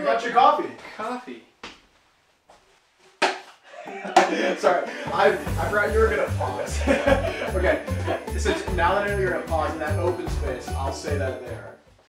You got your coffee. Coffee. Sorry, I forgot you were gonna pause. Okay, so now that I know you're gonna pause in that open space, I'll say that there.